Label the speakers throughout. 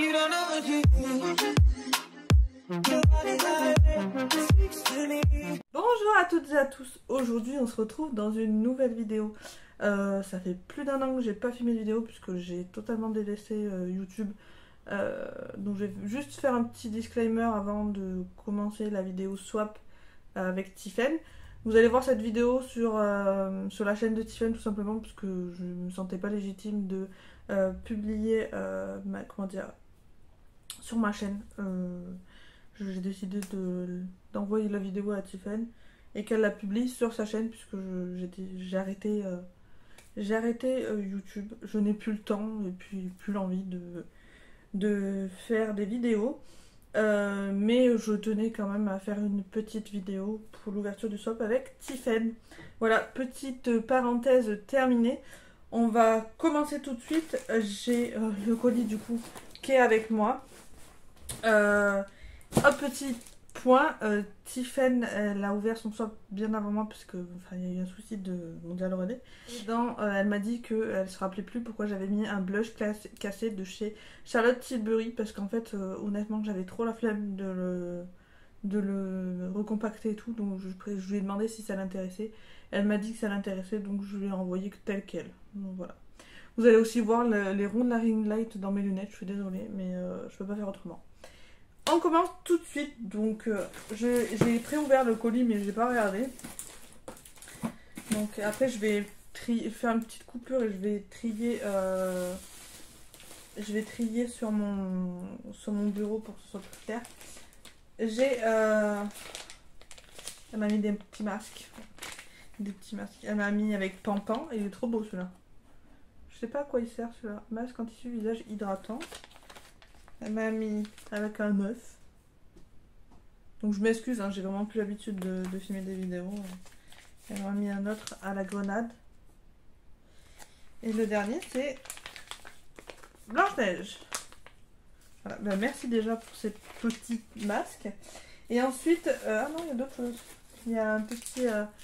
Speaker 1: Bonjour à toutes et à tous, aujourd'hui on se retrouve dans une nouvelle vidéo. Ça fait plus d'un an que j'ai pas filmé de vidéo puisque j'ai totalement délaissé YouTube. Donc je vais juste faire un petit disclaimer avant de commencer la vidéo swap avec Tiffen. Vous allez voir cette vidéo sur la chaîne de Tiffen tout simplement parce que je me sentais pas légitime de publier sur ma chaîne. J'ai décidé d'envoyer la vidéo à Tiffen et qu'elle la publie sur sa chaîne puisque j'ai arrêté YouTube. Je n'ai plus le temps et puis plus l'envie de faire des vidéos. Mais je tenais quand même à faire une petite vidéo pour l'ouverture du swap avec Tiffen. Voilà, petite parenthèse terminée. On va commencer tout de suite. J'ai le colis du coup qui est avec moi. Un petit point, Tiffen elle a ouvert son swap bien avant moi parce que il y a eu un souci de mondial relais. Elle m'a dit qu'elle se rappelait plus pourquoi j'avais mis un blush cassé de chez Charlotte Tilbury parce qu'en fait honnêtement j'avais trop la flemme de le recompacter et tout, donc je lui ai demandé si ça l'intéressait. Elle m'a dit que ça l'intéressait, donc je lui ai envoyé tel quel. Donc voilà. Vous allez aussi voir les ronds de la ring light dans mes lunettes, je suis désolée mais je peux pas faire autrement. On commence tout de suite, donc j'ai pré-ouvert le colis mais j'ai pas regardé. Donc après je vais faire une petite coupure et je vais trier sur mon bureau pour que ce soit plus clair. Elle m'a mis des petits masques. Elle m'a mis avec Pampan et il est trop beau celui-là. Je sais pas à quoi il sert celui-là. Masque anti-tissu visage hydratant. Elle m'a mis avec un œuf. Donc je m'excuse, hein, j'ai vraiment plus l'habitude de filmer des vidéos. Elle m'a mis un autre à la grenade. Et le dernier c'est Blanche-Neige. Voilà. Ben, merci déjà pour ces petits masques. Et ensuite, ah non, il y a d'autres choses. Il y a une petite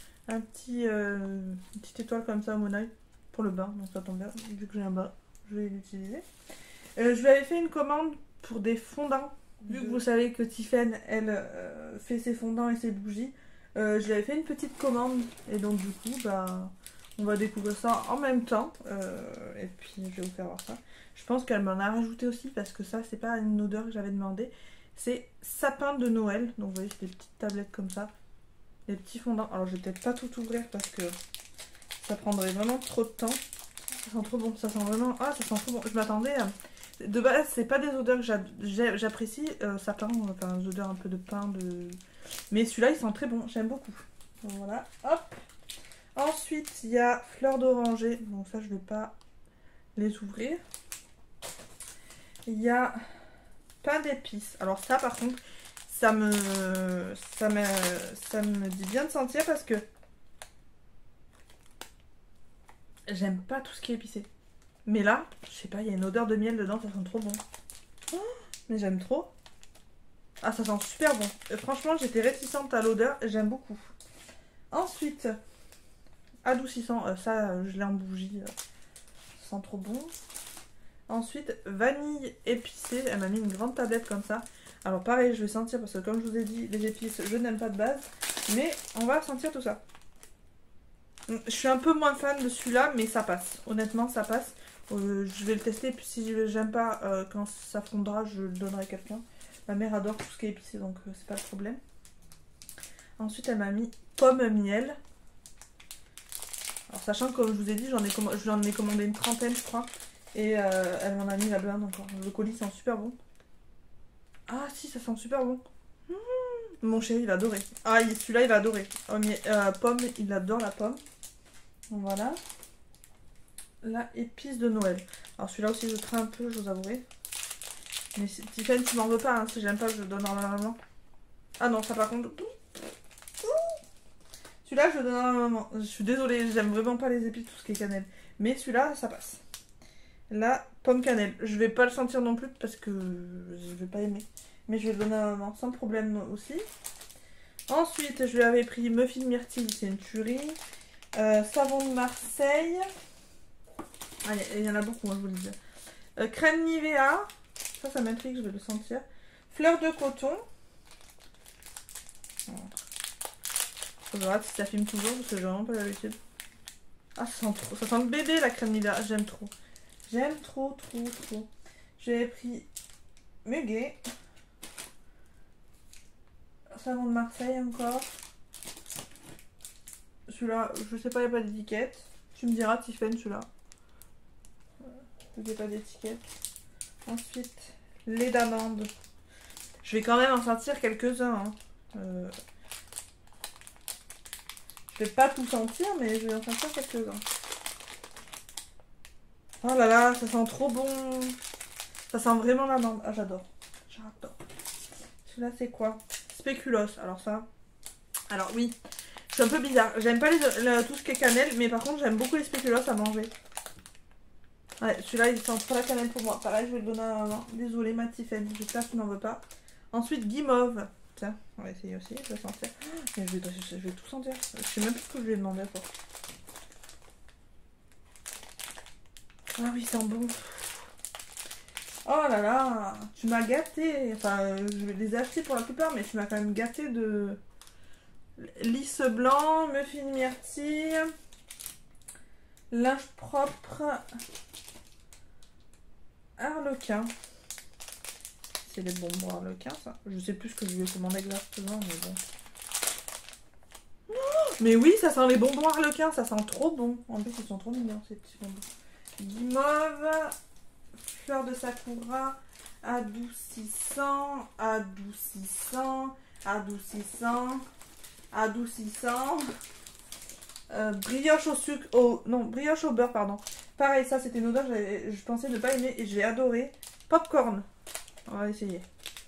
Speaker 1: étoile comme ça à mon oeil pour le bain. Donc ça tombe bien, vu que j'ai un bain, je vais l'utiliser. Je lui avais fait une commande pour des fondants. Vu que vous savez que Tiffen, elle fait ses fondants et ses bougies, je lui avais fait une petite commande. Et donc du coup, bah, on va découvrir ça en même temps. Et puis je vais vous faire voir ça. Je pense qu'elle m'en a rajouté aussi parce que ça, c'est pas une odeur que j'avais demandé. C'est sapin de Noël. Donc vous voyez, c'est des petites tablettes comme ça. Des petits fondants. Alors je vais peut-être pas tout ouvrir parce que ça prendrait vraiment trop de temps. Ça sent trop bon. Ça sent vraiment... Ah, ça sent trop bon. Je m'attendais à... De base, c'est pas des odeurs que j'apprécie, sapin, enfin des odeurs un peu de pain, mais celui-là il sent très bon, j'aime beaucoup. Donc, voilà, hop. Ensuite, il y a fleurs d'oranger, donc ça je vais pas les ouvrir. Il y a pain d'épices. Alors ça par contre, ça me dit bien de sentir parce que j'aime pas tout ce qui est épicé. Mais là, je sais pas, il y a une odeur de miel dedans, ça sent trop bon. Oh, mais j'aime trop. Ah, ça sent super bon. Franchement, j'étais réticente à l'odeur, j'aime beaucoup. Ensuite, adoucissant, ça, je l'ai en bougie. Ça sent trop bon. Ensuite, vanille épicée. Elle m'a mis une grande tablette comme ça. Alors pareil, je vais sentir parce que comme je vous ai dit, les épices, je n'aime pas de base. Mais on va sentir tout ça. Je suis un peu moins fan de celui-là, mais ça passe. Honnêtement, ça passe. Je vais le tester, puis si j'aime pas, quand ça fondra, je le donnerai à quelqu'un. Ma mère adore tout ce qui est épicé, donc c'est pas le problème. Ensuite, elle m'a mis pomme miel. Alors, sachant que, comme je vous ai dit, j'en ai commandé une trentaine, je crois. Et elle m'en a mis la blinde encore. Le colis sent super bon. Ah si, ça sent super bon. Mon chéri, il va adorer. Ah, celui-là, il va adorer. Oh, mais, pomme, il adore la pomme. Donc, voilà. La épice de Noël. Alors celui-là aussi je traîne un peu, je vous avouerai. Mais Tiffen, tu m'en veux pas, hein, si j'aime pas je le donne en la maman. Ah non, ça par contre... Celui-là je le donne en la maman. Je suis désolée, j'aime vraiment pas les épices, tout ce qui est cannelle. Mais celui-là, ça passe. La pomme cannelle. Je vais pas le sentir non plus parce que je vais pas aimer. Mais je vais le donner à la maman sans problème aussi. Ensuite, je lui avais pris muffin myrtille, c'est une tuerie. Savon de Marseille. Ah, il y en a beaucoup, hein, je vous le dis. Crème Nivea. Ça m'intrigue, je vais le sentir. Fleur de coton. Faut voir si ça filme toujours parce que j'ai vraiment pas l'habitude. Ah, ça sent le bébé la crème Nivea. J'aime trop. J'aime trop. J'ai pris Muguet. Savon de Marseille encore. Celui-là, je sais pas, il n'y a pas d'étiquette. Tu me diras, Tiffen, celui-là. Il n'y a pas d'étiquette. Ensuite, lait d'amande. Je vais quand même en sortir quelques-uns. Hein. Je vais pas tout sentir, mais je vais en sortir quelques-uns. Oh là là, ça sent trop bon. Ça sent vraiment l'amande. Ah, j'adore. J'adore. Celui-là, c'est quoi? Spéculoos. Alors ça... Alors oui, je suis un peu bizarre. J'aime pas tout ce qui est cannelle, mais par contre, j'aime beaucoup les spéculoos à manger. Ouais, celui-là, il sent trop la cannelle pour moi. Pareil, je vais le donner à maman. Désolée, ma Tiffen. J'espère que tu n'en veux pas. Ensuite, guimauve. Tiens, on va essayer aussi. Je vais sentir. Mais je vais tout sentir. Je sais même plus ce que je lui ai demandé pour. Ah oui, il sent bon. Oh là là, tu m'as gâté. Enfin, je les ai achetés pour la plupart, mais tu m'as quand même gâté de lisse blanc, muffin myrtille, linge propre, harlequin. C'est les bonbons harlequin, ça. Je sais plus ce que je lui ai commandé exactement, mais bon. Oh, mais oui, ça sent les bonbons harlequin, ça sent trop bon. En plus, ils sont trop mignons, ces petits bonbons. Guimauve, fleur de sakura, adoucissant, brioche au sucre, non, brioche au beurre, pardon. Pareil, ça c'était une odeur, je pensais ne pas aimer et j'ai adoré. Popcorn. On va essayer.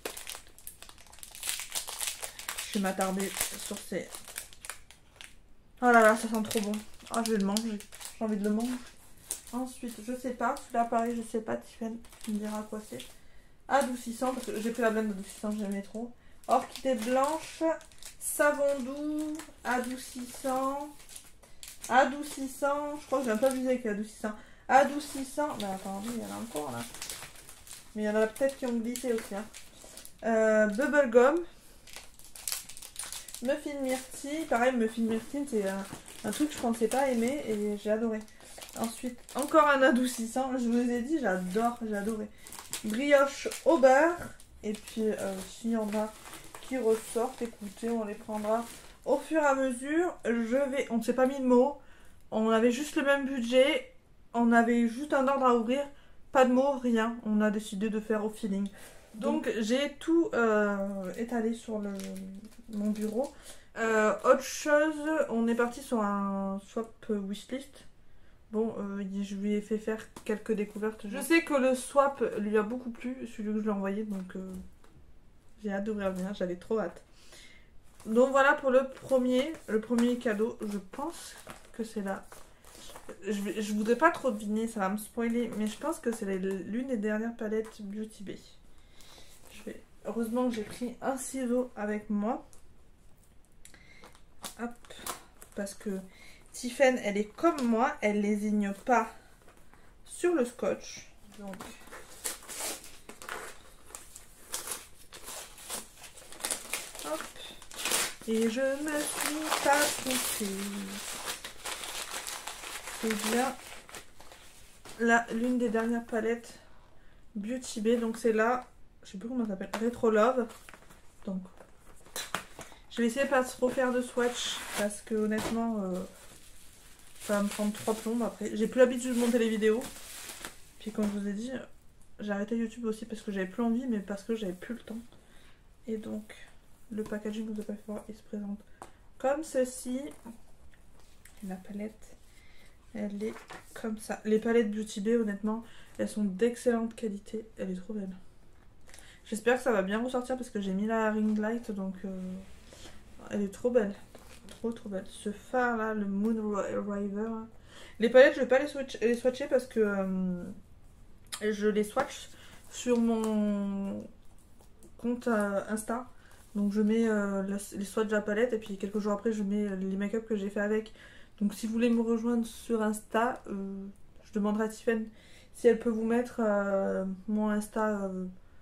Speaker 1: Je vais m'attarder sur ces... Oh là là, ça sent trop bon. Ah, je vais le manger. J'ai envie de le manger. Ensuite, je sais pas. Celui-là, pareil, je sais pas. Tiffen, tu me diras quoi c'est. Adoucissant, parce que j'ai pris la blende d'adoucissant, j'aimais trop. Orchidée blanche. Savon doux. Adoucissant. Je crois que j'ai un peu abusé avec l'adoucissant. Adoucissant. Bah, attendez, il y en a encore là. Mais il y en a peut-être qui ont glissé aussi. Hein. Bubblegum. Muffin myrtille. Pareil, muffin myrtille, c'est un truc que je pensais pas aimer et j'ai adoré. Ensuite, encore un adoucissant. Je vous ai dit, j'adore, j'ai adoré. Brioche au beurre. Et puis, s'il y en a qui ressortent, écoutez, on les prendra au fur et à mesure. On ne s'est pas mis de mots. On avait juste le même budget. On avait juste un ordre à ouvrir. Pas de mots, rien. On a décidé de faire au feeling. Donc, j'ai tout étalé sur mon bureau. Autre chose, on est parti sur un swap wishlist. Bon, je lui ai fait faire quelques découvertes. Je sais que le swap lui a beaucoup plu, celui que je lui ai envoyé, donc j'ai hâte d'ouvrir le mien, j'avais trop hâte. Donc voilà pour le premier cadeau. Je pense que c'est là. Je voudrais pas trop deviner, ça va me spoiler, mais je pense que c'est l'une des dernières palettes Beauty Bay. Heureusement que j'ai pris un ciseau avec moi. Hop, parce que Tiffen, elle est comme moi, elle lésigne pas sur le scotch. Donc, hop. Et je me suis pas trompée. C'est bien l'une des dernières palettes Beauty Bay. Donc c'est là, je sais plus comment ça s'appelle, Retro Love. Donc, je vais essayer de pas trop faire de swatch parce que honnêtement... ça va me prendre 3 plombes après. J'ai plus l'habitude de monter les vidéos. Puis comme je vous ai dit, j'ai arrêté YouTube aussi parce que j'avais plus envie, mais parce que j'avais plus le temps. Et donc, le packaging de Sephora, il se présente comme ceci. La palette, elle est comme ça. Les palettes Beauty Bay, honnêtement, elles sont d'excellente qualité. Elle est trop belle. J'espère que ça va bien ressortir parce que j'ai mis la ring light, donc elle est trop belle. Trop belle. Ce phare là, le Moon River. Les palettes, je vais pas les swatcher parce que je les swatch sur mon compte Insta. Donc je mets les swatchs de la palette et puis quelques jours après je mets les make-up que j'ai fait avec. Donc si vous voulez me rejoindre sur Insta, je demanderai à Tiffen si elle peut vous mettre mon Insta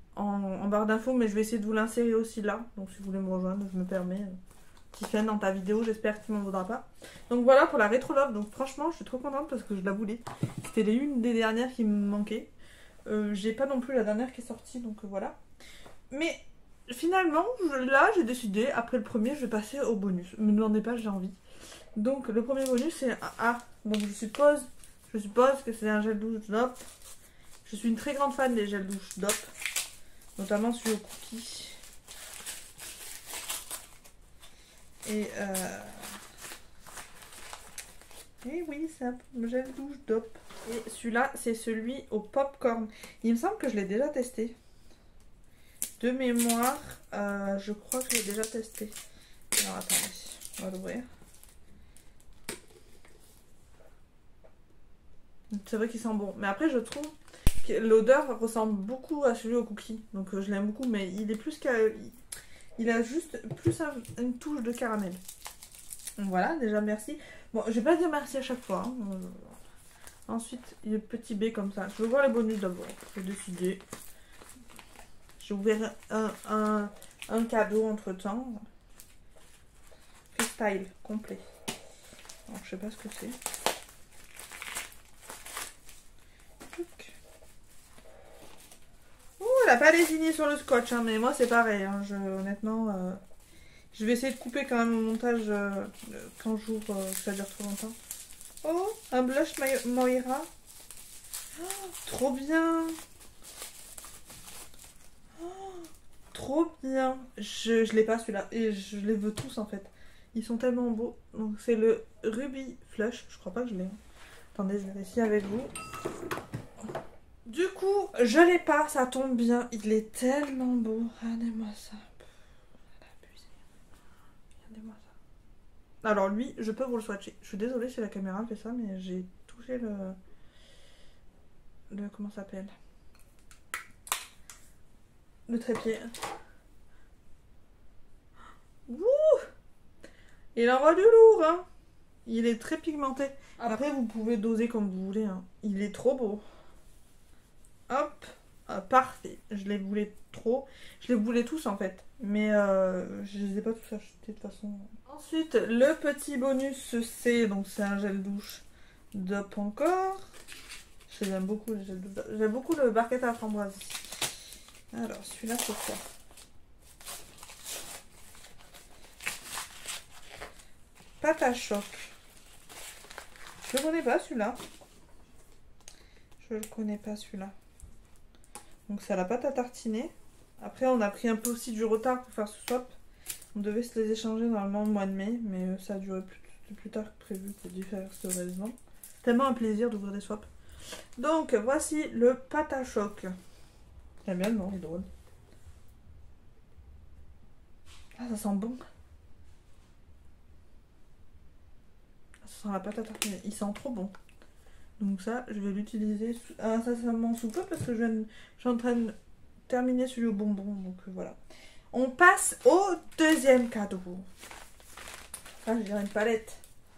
Speaker 1: en barre d'infos, mais je vais essayer de vous l'insérer aussi là. Donc si vous voulez me rejoindre, je me permets. Tiffen, dans ta vidéo, j'espère que tu m'en voudras pas. Donc voilà pour la Rétro Love. Donc franchement, je suis trop contente parce que je la voulais. C'était une des dernières qui me manquait. J'ai pas non plus la dernière qui est sortie, donc voilà. Mais finalement, là, j'ai décidé, après le premier, je vais passer au bonus. Me demandez pas, j'ai envie. Donc le premier bonus, c'est donc je suppose que c'est un gel douche DOP. Je suis une très grande fan des gels douche DOP, notamment celui au cookie. Et oui, c'est un gel douche DOP. Et celui-là, c'est celui au popcorn. Il me semble que je l'ai déjà testé. De mémoire, je crois que je l'ai déjà testé. Alors attendez, on va l'ouvrir. C'est vrai qu'il sent bon. Mais après, je trouve que l'odeur ressemble beaucoup à celui au cookie. Donc je l'aime beaucoup, mais il est plus il a juste plus une touche de caramel. Donc voilà, déjà merci. Bon, je vais pas dire merci à chaque fois. Hein. Ensuite, il y a le petit B comme ça. Je vais voir les bonus d'abord. Je vais décider. J'ai ouvert un cadeau entre temps. Freestyle complet. Alors, je sais pas ce que c'est. Oh, elle a pas désigné sur le scotch, hein, mais moi c'est pareil. Hein, honnêtement, je vais essayer de couper quand même au montage quand j'ouvre, ça dure trop longtemps. Oh, un blush Moira. Oh, trop bien. Oh, trop bien. Je l'ai pas celui-là. Et je les veux tous en fait. Ils sont tellement beaux. Donc c'est le Ruby Flush. Je crois pas que je l'ai. Attendez, je vérifie avec vous. Du coup, je l'ai pas. Ça tombe bien. Il est tellement beau. Regardez-moi ça. Regardez-moi ça. Alors lui, je peux vous le swatcher. Je suis désolée si la caméra fait ça, mais j'ai touché le comment ça s'appelle, le trépied. Ouh, il envoie du lourd, hein. Il est très pigmenté. Après, vous pouvez doser comme vous voulez, hein. Il est trop beau. Hop, parfait. Je les voulais trop. Je les voulais tous en fait. Mais je les ai pas tous achetés de toute façon. Ensuite, le petit bonus, c'est un gel douche DOP encore. J'aime beaucoup les gels douche. J'aime beaucoup le barquette à la framboise. Alors, celui-là, c'est quoi? Pâte à choc. Je le connais pas celui-là. Je le connais pas celui-là. Donc c'est à la pâte à tartiner. Après on a pris un peu aussi du retard pour faire ce swap. On devait se les échanger normalement au mois de mai. Mais ça a duré plus tard que prévu pour diverses raisons. Tellement un plaisir d'ouvrir des swaps. Donc voici le pâte à choc. J'aime bien le nom, il est drôle. Ah, ça sent bon. Ça sent la pâte à tartiner. Il sent trop bon. Donc ça, je vais l'utiliser incessamment sous peu parce que je suis en train de terminer celui au bonbon. Donc voilà. On passe au deuxième cadeau. Ah, je dirais une palette.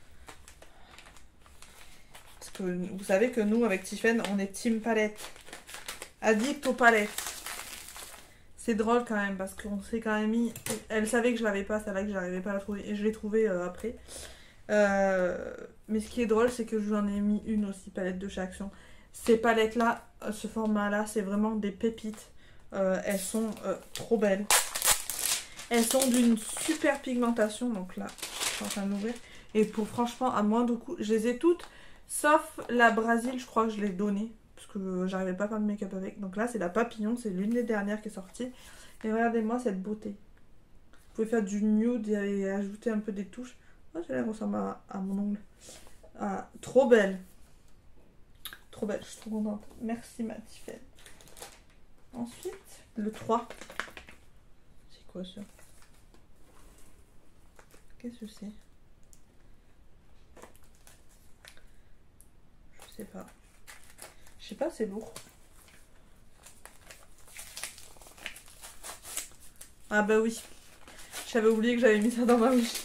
Speaker 1: Parce que vous savez que nous, avec Tiffen, on est team palette. Addict aux palettes. C'est drôle quand même parce qu'on s'est quand même mis... Elle savait que je l'avais pas, c'est vrai que j'arrivais pas à la trouver. Et je l'ai trouvée après. Mais ce qui est drôle, c'est que je vous en ai mis une aussi, palette de chez Action. Ces palettes là, ce format là, c'est vraiment des pépites. Elles sont trop belles. Elles sont d'une super pigmentation. Donc là, je suis en train de l'ouvrir. Et pour franchement, à moindre coût, je les ai toutes. Sauf la Brésil, je crois que je l'ai donnée. Parce que j'arrivais pas à faire de make-up avec. Donc là, c'est la Papillon. C'est l'une des dernières qui est sortie. Et regardez-moi cette beauté. Vous pouvez faire du nude et ajouter un peu des touches. Oh, elle ressemble à mon ongle. Ah, trop belle. Trop belle, je suis trop contente. Merci ma Tiffen. Ensuite, le 3. C'est quoi ça? Qu'est-ce que c'est? Je sais pas. Je sais pas, c'est lourd. Ah bah oui. J'avais oublié que j'avais mis ça dans ma wishlist.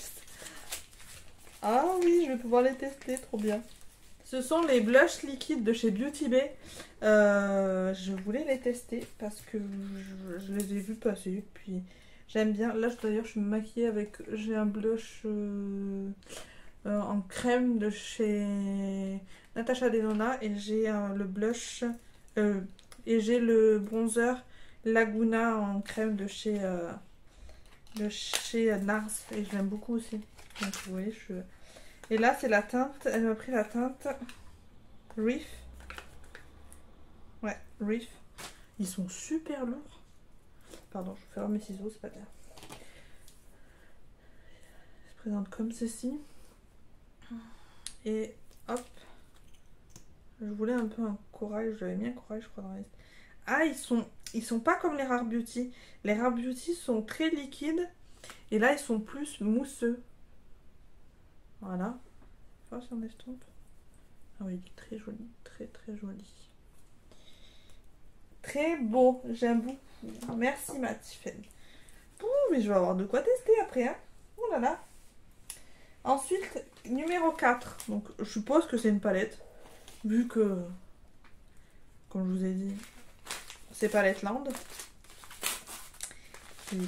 Speaker 1: Ah oui, je vais pouvoir les tester, trop bien. Ce sont les blushs liquides de chez Beauty Bay. Je voulais les tester parce que je les ai vus passer. Puis j'aime bien. Là d'ailleurs je me maquille avec. J'ai un blush en crème de chez Natasha Denona et j'ai le blush et j'ai le bronzer Laguna en crème de chez NARS et je l'aime beaucoup aussi. Donc vous voyez, et là c'est la teinte, elle m'a pris la teinte Reef. Ouais, Reef. Ils sont super lourds. Pardon, je vais faire mes ciseaux, c'est pas bien. Ils se présentent comme ceci. Et hop. Je voulais un peu un corail, j'avais mis un corail je crois dans la liste. Ah, ils sont pas comme les Rare Beauty. Les Rare Beauty sont très liquides. Et là, ils sont plus mousseux. Voilà. Je vois si on estompe. Ah oui, il est très joli. Très très joli. Très beau. J'aime beaucoup. Merci ma Tiffany. Ouh, mais je vais avoir de quoi tester après. Hein. Oh là là. Ensuite, numéro 4. Donc, je suppose que c'est une palette. Vu que, comme je vous ai dit, c'est Palette Land. Et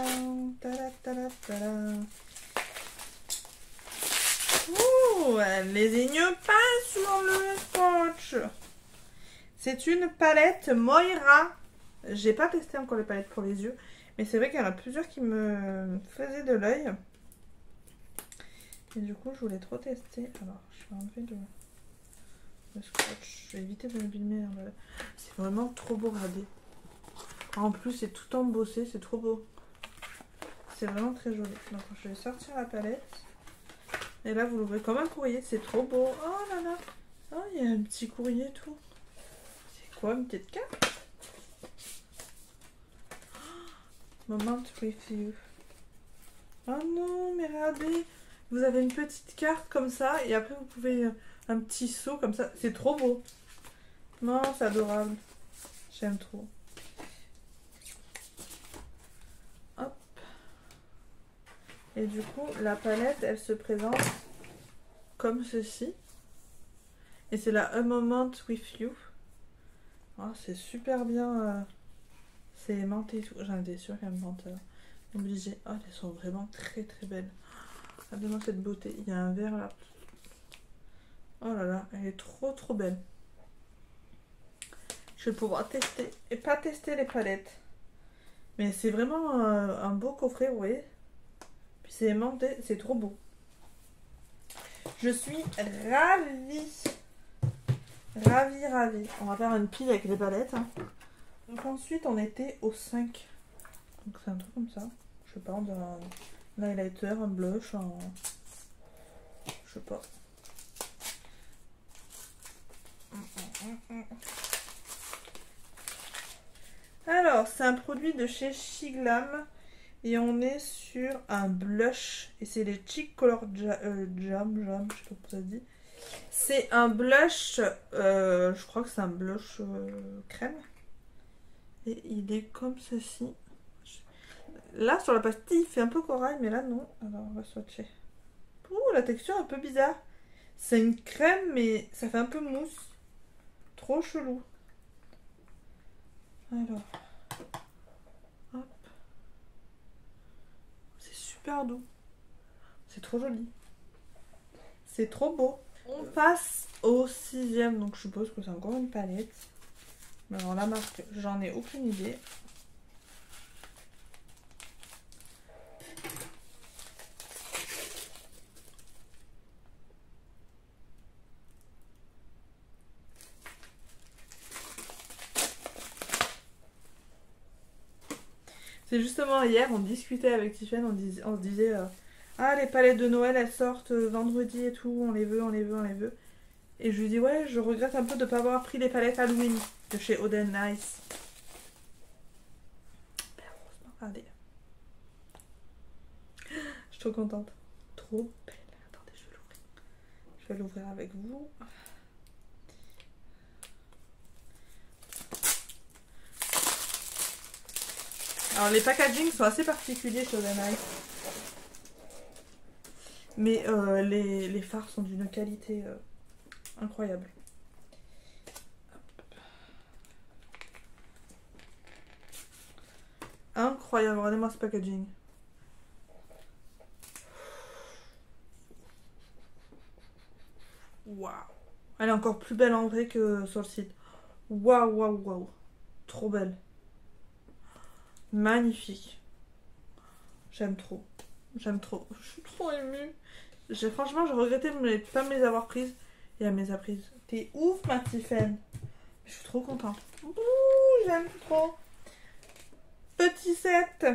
Speaker 1: ouh, elle les égne pas sur le scotch. C'est une palette Moira. J'ai pas testé encore les palettes pour les yeux. Mais c'est vrai qu'il y en a plusieurs qui me faisaient de l'œil. Et du coup, je voulais trop tester. Alors, je vais enlever le scotch. Je vais éviter de m'abîmer. C'est vraiment trop beau, regardez. En plus, c'est tout embossé. C'est trop beau. C'est vraiment très joli. Donc, je vais sortir la palette. Et là, vous l'ouvrez comme un courrier. C'est trop beau. Oh là là. Oh, il y a un petit courrier et tout. C'est quoi, une petite carte? Moment review. Oh non, mais regardez. Vous avez une petite carte comme ça. Et après, vous pouvez un petit seau comme ça. C'est trop beau. Non, c'est adorable. J'aime trop. Hop. Et du coup, la palette, elle se présente comme ceci. Et c'est la A Moment With You. Oh, c'est super bien. C'est aimanté et tout. J'en étais sûre qu'elle me mentait. Obligée. Oh, elles sont vraiment très très belles. Regardez-moi cette beauté. Il y a un verre là. Oh là là, elle est trop trop belle. Je vais pouvoir tester. Et pas tester les palettes. Mais c'est vraiment un beau coffret, vous voyez. Puis c'est aimanté. C'est trop beau. Je suis ravie. Ravie, ravie. On va faire une pile avec les palettes. Hein. Donc ensuite, on était au 5. Donc c'est un truc comme ça. Je sais pas, on dirait un highlighter, un blush, je sais pas. Alors, c'est un produit de chez Shiglam. Et on est sur un blush. Et c'est les Cheek Color Jam, je sais pas comment ça se dit. C'est un blush, je crois que c'est un blush crème. Et il est comme ceci. Là, sur la pastille, il fait un peu corail, mais là, non. Alors, on va swatcher. Ouh, la texture est un peu bizarre. C'est une crème, mais ça fait un peu mousse. Trop chelou. Alors. Hop. C'est super doux. C'est trop joli. C'est trop beau. On passe au 6e, donc je suppose que c'est encore une palette. Mais alors la marque, j'en ai aucune idée. C'est justement hier, on discutait avec Tiffany, on se disait ah, les palettes de Noël, elles sortent vendredi et tout, on les veut, on les veut, on les veut. Et je lui dis ouais, je regrette un peu de ne pas avoir pris les palettes Halloween de chez Oden Nice. Ben, heureusement, regardez. Je suis trop contente. Trop belle. Attendez, je vais l'ouvrir. Je vais l'ouvrir avec vous. Alors les packaging sont assez particuliers chez Oden Nice. Mais les fards sont d'une qualité incroyable. Hop. incroyable. Regardez-moi ce packaging. Waouh. Elle est encore plus belle en vrai que sur le site. Waouh, waouh, waouh. Trop belle. Magnifique. J'aime trop. J'aime trop. Je suis trop émue. Franchement, j'ai regretté de pas me les avoir prises. Et elle me les a prises. T'es ouf, ma Tiffen. Je suis trop contente. Ouh, j'aime trop. Petit set.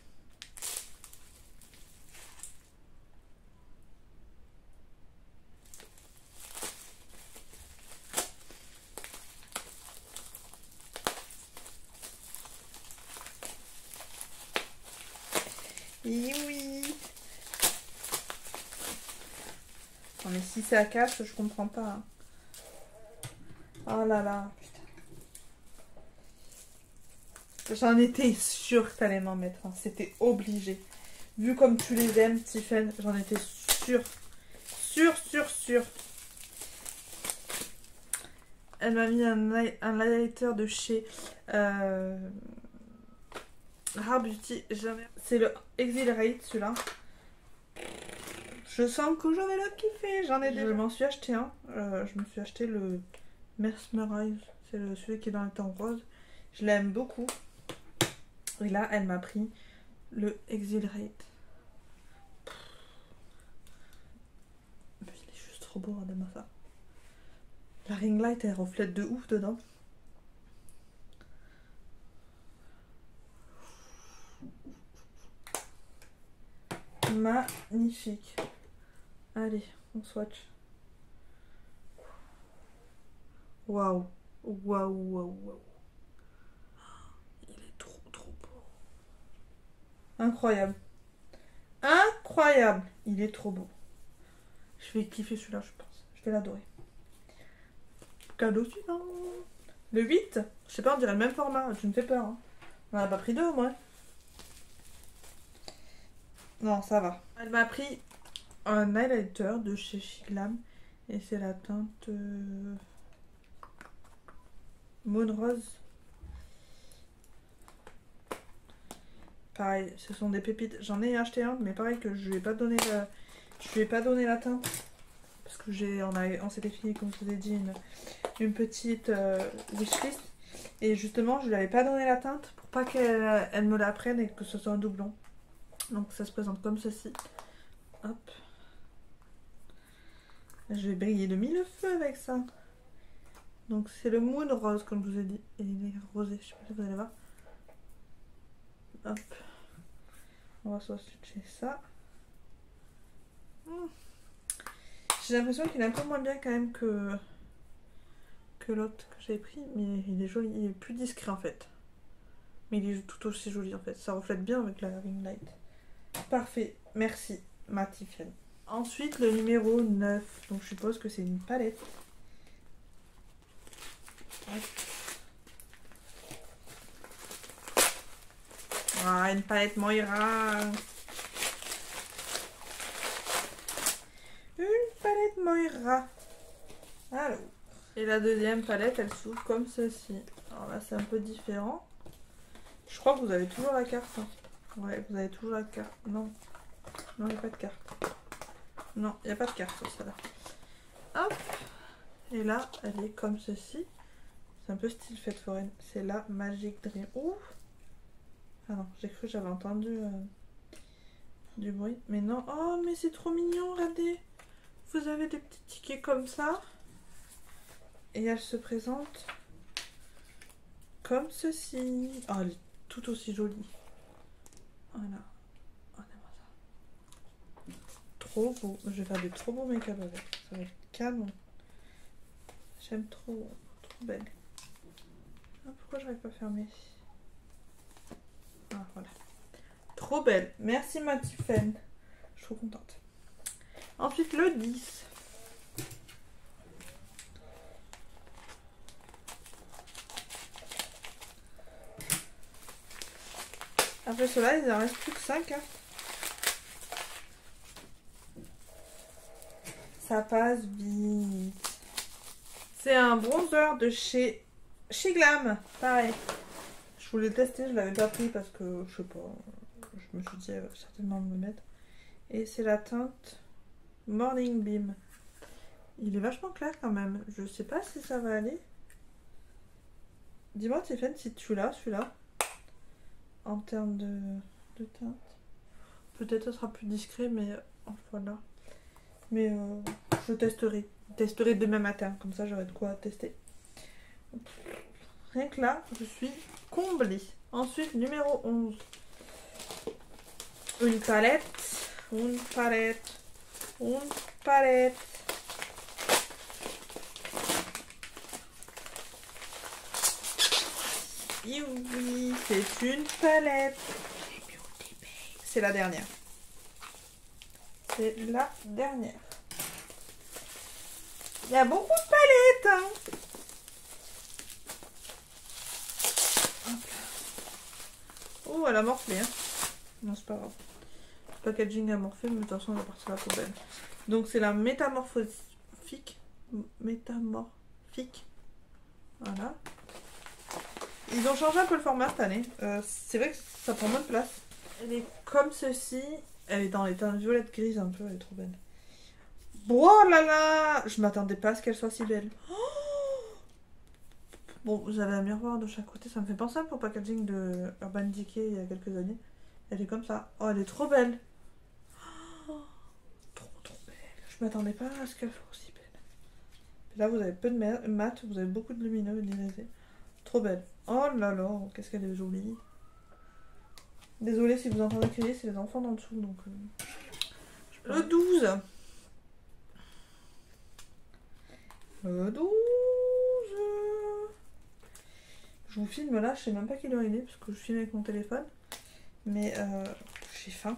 Speaker 1: Et oui. Non mais si c'est à cache, je comprends pas. Hein. Oh là là, putain. J'en étais sûre que t'allais m'en mettre. Hein. C'était obligé. Vu comme tu les aimes, Tiffen, j'en étais sûre. Sûre. Elle m'a mis un highlighter de chez Rare Beauty. C'est le Exhilarate, celui-là. Je sens que je vais le kiffer. Je m'en suis acheté un. Je me suis acheté le Mesmerize. C'est celui qui est dans le teint rose. Je l'aime beaucoup. Et là, elle m'a pris le Exhilarate. Il est juste trop beau, regardez-moi ça. La ring light, elle reflète de ouf dedans. Magnifique. Allez, on swatch. Waouh. Waouh. Il est trop beau. Incroyable. Incroyable. Il est trop beau. Je vais kiffer celui-là, je pense. Je vais l'adorer. Cadeau suivant. Le 8. Je sais pas, on dirait le même format. Tu me fais peur. Hein. On en a pas pris deux au moins. Non, ça va. Elle m'a pris un highlighter de chez Shiglam. Et c'est la teinte Moon Rose. Pareil, ce sont des pépites. J'en ai acheté un, mais pareil que je lui ai pas donné la teinte. Parce que on s'était fini, comme je vous ai dit, une petite wishlist. Et justement, je lui avais pas donné la teinte pour pas qu'elle me la prenne et que ce soit un doublon. Donc ça se présente comme ceci. Hop. Je vais briller de mille feux avec ça. Donc c'est le Moon Rose, comme je vous ai dit. Et il est rosé, je sais pas si vous allez voir. Hop. On va swatcher ça. J'ai l'impression qu'il est un peu moins bien quand même que l'autre que j'avais pris. Mais il est joli, il est plus discret en fait. Mais il est tout aussi joli en fait. Ça reflète bien avec la ring light. Parfait, merci ma Tiffen. Ensuite le numéro 9. Donc je suppose que c'est une palette. Ah, une palette Moira. Une palette Moira. Alors. Et la deuxième palette, elle s'ouvre comme ceci. Alors là, c'est un peu différent. Je crois que vous avez toujours la carte. Hein. Ouais, vous avez toujours la carte. Non. Non, il n'y a pas de carte. Non, il n'y a pas de carte sur celle-là. Hop. Et là, elle est comme ceci. C'est un peu style fête foraine. C'est la Magic Dream. Ouh. Ah non, j'ai cru que j'avais entendu du bruit. Mais non. Oh, mais c'est trop mignon, regardez. Vous avez des petits tickets comme ça. Et elle se présente comme ceci. Oh, elle est tout aussi jolie. Voilà. Regardez-moi ça. Trop beau. Je vais faire des trop beaux make-up avec. Ça va être canon. J'aime trop. Trop belle. Ah, pourquoi j'arrive pas à fermer? Ah, voilà. Trop belle. Merci ma Tiffen. Je suis trop contente. Ensuite le 10. Après cela, il en reste plus que 5. Hein. Ça passe vite. C'est un bronzer de chez Glam. Pareil. Je voulais le tester, je l'avais pas pris parce que je sais pas. Je me suis dit certainement me le mettre. Et c'est la teinte Morning Beam. Il est vachement clair quand même. Je sais pas si ça va aller. Dis-moi Tiffany si tu l'as celui-là. En termes de teinte. Peut-être ça sera plus discret mais voilà. Mais je testerai. Je testerai demain matin. Comme ça j'aurai de quoi tester. Rien que là, je suis comblée. Ensuite, numéro 11. Une palette. Une palette. Une palette. Et oui, c'est une palette. C'est la dernière. C'est la dernière. Il y a beaucoup de palettes. Hein. Oh, elle a morflé. Hein. Non, c'est pas grave. Le packaging a morflé, mais de toute façon, elle va partir à la poubelle. Donc, c'est la métamorphique. Métamorphique. Voilà. Ils ont changé un peu le format cette année. C'est vrai que ça prend moins de place. Elle est comme ceci. Elle est dans les teintes violettes grises un peu. Elle est trop belle. Oh là là. Je m'attendais pas à ce qu'elle soit si belle. Oh bon, vous avez un miroir de chaque côté. Ça me fait penser un peu au packaging de Urban Decay il y a quelques années. Elle est comme ça. Oh, elle est trop belle. Oh, trop belle. Je m'attendais pas à ce qu'elle soit aussi belle. Là, vous avez peu de mat. Vous avez beaucoup de lumineux et d'irisé. Trop belle. Oh là là, qu'est-ce qu'elle est jolie. Désolée si vous entendez crier, c'est les enfants d'en dessous. Donc, le 12. Le 12. Je vous filme là, je sais même pas quelle heure il est parce que je filme avec mon téléphone. Mais j'ai faim.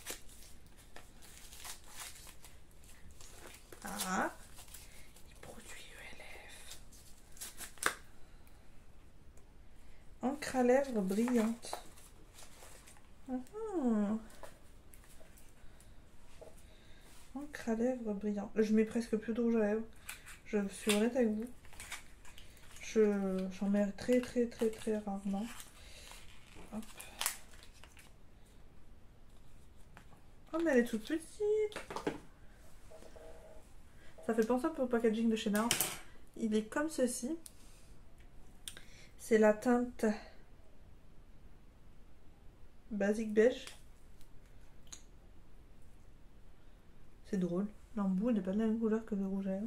Speaker 1: Ah. Les produits ELF. Encre à lèvres brillante. Encre à lèvres brillante. Je mets presque plus de rouge à lèvres. Je suis honnête avec vous. J'en mets très rarement. Hop. Oh mais elle est toute petite. Ça fait penser un peu au packaging de chez NARS. Il est comme ceci. C'est la teinte basique beige. C'est drôle. L'embout n'est pas de la même couleur que le rouge à lèvres.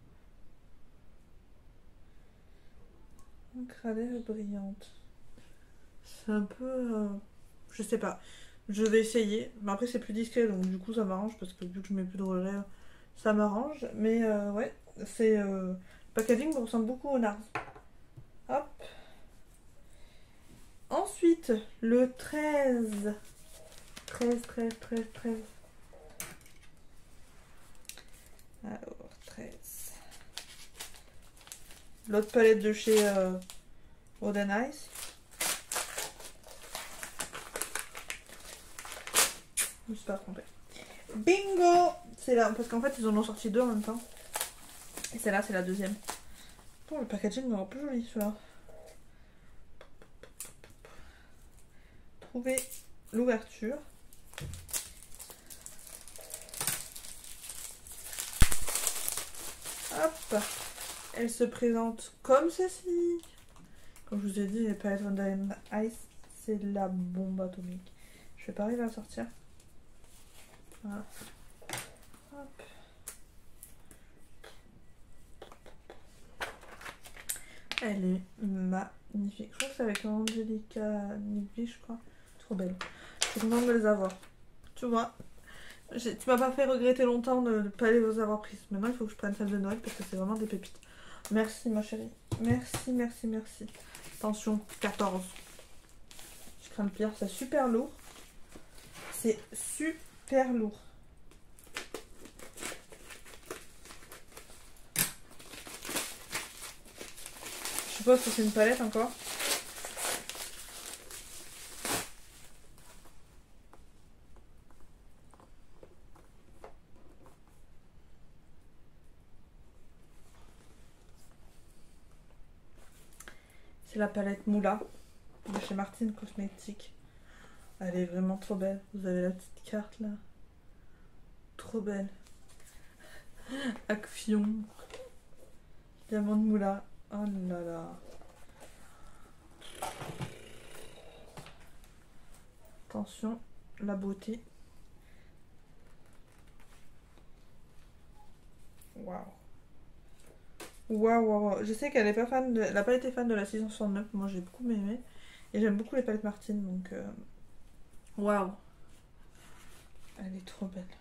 Speaker 1: Encre à lèvres brillante. C'est un peu... je sais pas. Je vais essayer. Mais après c'est plus discret donc du coup ça m'arrange parce que vu que je mets plus de rouge à lèvres, ça m'arrange. Mais ouais, c'est... le packaging me ressemble beaucoup au NARS. Hop. Ensuite, le 13. 13. Alors, 13. L'autre palette de chez Oden Ice. Je me suis pas trompée. Bingo! C'est là, parce qu'en fait, ils en ont sorti deux en même temps. Et celle-là, c'est la deuxième. Bon, le packaging me rend plus joli, celui-là. Trouver l'ouverture. Hop! Elle se présente comme ceci. Comme je vous ai dit, les palettes Oden Ice, c'est la bombe atomique. Je vais pas arriver à la sortir. Voilà. Hop. Elle est magnifique. Je crois que c'est avec Angelica Nigbi, je crois. Trop belle. Je suis contente de les avoir. Tu vois, tu m'as pas fait regretter longtemps de ne pas les avoir prises. Maintenant, il faut que je prenne celle de Noël parce que c'est vraiment des pépites. Merci, ma chérie. Merci. Attention, 14. Je crains le pire. C'est super lourd. C'est super lourd. Je suppose que c'est une palette encore. C'est la palette Moula de chez Martine Cosmétique. Elle est vraiment trop belle. Vous avez la petite carte là. Trop belle. Action. Diamant de moula. Oh là là. Attention, la beauté. Waouh. Waouh, waouh, waouh. Je sais qu'elle est pas fan de... Elle n'a pas été fan de la 669. Moi, j'ai beaucoup aimé. Et j'aime beaucoup les palettes Martine, donc... Waouh. Elle est trop belle.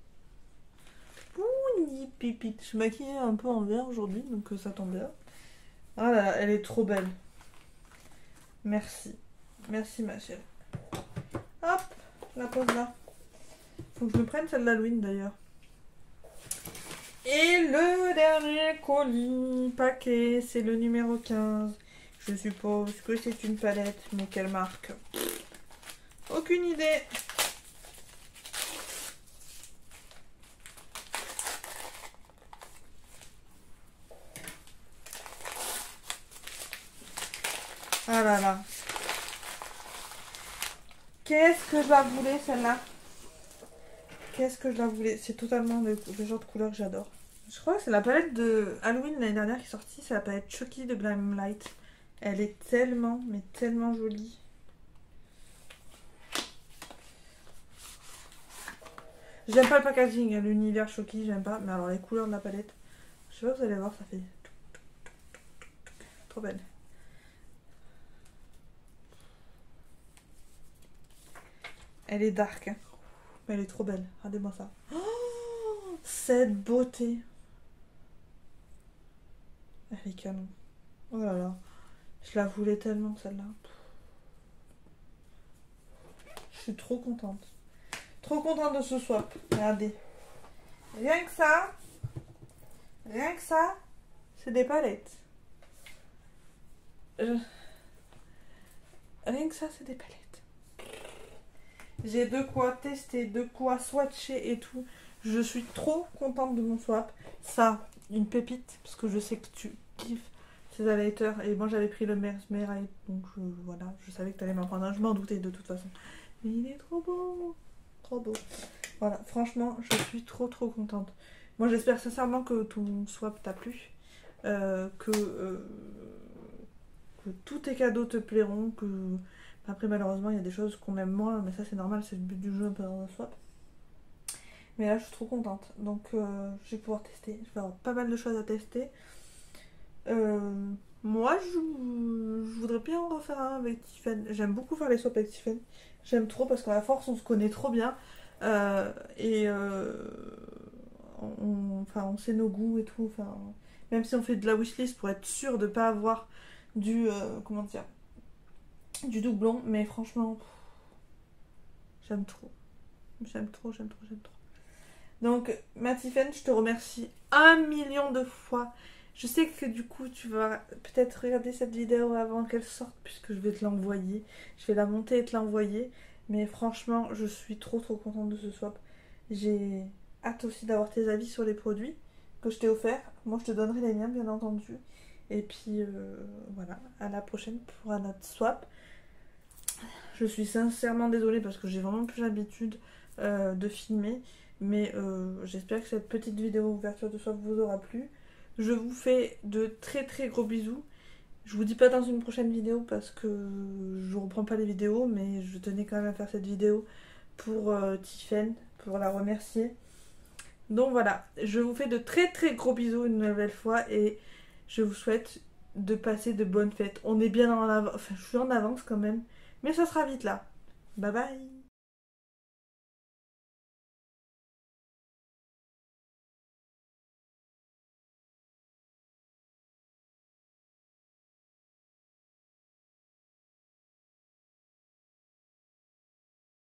Speaker 1: Ouh, ni pipite. Je suis maquillée un peu en vert aujourd'hui, donc ça tombe bien. Ah là là, elle est trop belle. Merci. Merci, ma chérie. Hop, la pose là. Faut que je me prenne celle d'Halloween, d'ailleurs. Et le dernier colis paquet, c'est le numéro 15. Je suppose que c'est une palette, mais quelle marque? Aucune idée. Ah là là. Qu'est-ce que je la voulais, celle-là? Qu'est-ce que je la voulais? C'est totalement le genre de couleur que j'adore. Je crois que c'est la palette de Halloween l'année dernière qui est sortie. C'est la palette Chucky de Glamlight. Elle est tellement, mais tellement jolie. J'aime pas le packaging, l'univers Chucky, j'aime pas. Mais alors les couleurs de la palette, je sais pas, vous allez voir, ça fait... Trop belle. Elle est dark, hein. Mais elle est trop belle. Regardez-moi ça. Oh, cette beauté. Elle est canon. Oh là là. Je la voulais tellement, celle-là. Je suis trop contente. Trop contente de ce swap. Regardez. Rien que ça, c'est des palettes. Rien que ça, c'est des palettes. J'ai de quoi tester, de quoi swatcher et tout. Je suis trop contente de mon swap. Ça, une pépite, parce que je sais que tu kiffes ces highlighters. Et moi, j'avais pris le Mesmerite, donc voilà, je savais que tu allais m'en prendre un. Je m'en doutais de toute façon. Mais il est trop beau. Trop beau. Voilà, franchement, je suis trop contente. Moi, j'espère sincèrement que ton swap t'a plu. Que tous tes cadeaux te plairont. Que... Après, malheureusement, il y a des choses qu'on aime moins, mais ça, c'est normal, c'est le but du jeu un peu dans un swap. Mais là, je suis trop contente. Donc, je vais pouvoir tester. Je vais avoir pas mal de choses à tester. Moi, je voudrais bien en refaire un avec Tiffen. J'aime beaucoup faire les swaps avec Tiffen. J'aime trop parce qu'à la force, on se connaît trop bien. On sait nos goûts et tout. Enfin, même si on fait de la wishlist pour être sûr de ne pas avoir du... comment dire, du doublon. Mais franchement, j'aime trop. J'aime trop. Donc, ma Tiffen, je te remercie 1 million de fois. Je sais que du coup, tu vas peut-être regarder cette vidéo avant qu'elle sorte, puisque je vais te l'envoyer. Je vais la monter et te l'envoyer. Mais franchement, je suis trop contente de ce swap. J'ai hâte aussi d'avoir tes avis sur les produits que je t'ai offerts. Moi, je te donnerai les miens, bien entendu. Et puis, voilà, à la prochaine pour un autre swap. Je suis sincèrement désolée parce que j'ai vraiment plus l'habitude de filmer. Mais j'espère que cette petite vidéo ouverture de swap vous aura plu. Je vous fais de très gros bisous. Je vous dis pas dans une prochaine vidéo parce que je reprends pas les vidéos, mais je tenais quand même à faire cette vidéo pour Tiffen, pour la remercier. Donc voilà, je vous fais de très gros bisous une nouvelle fois et je vous souhaite de passer de bonnes fêtes. On est bien en avance, enfin je suis en avance quand même, mais ça sera vite là. Bye bye.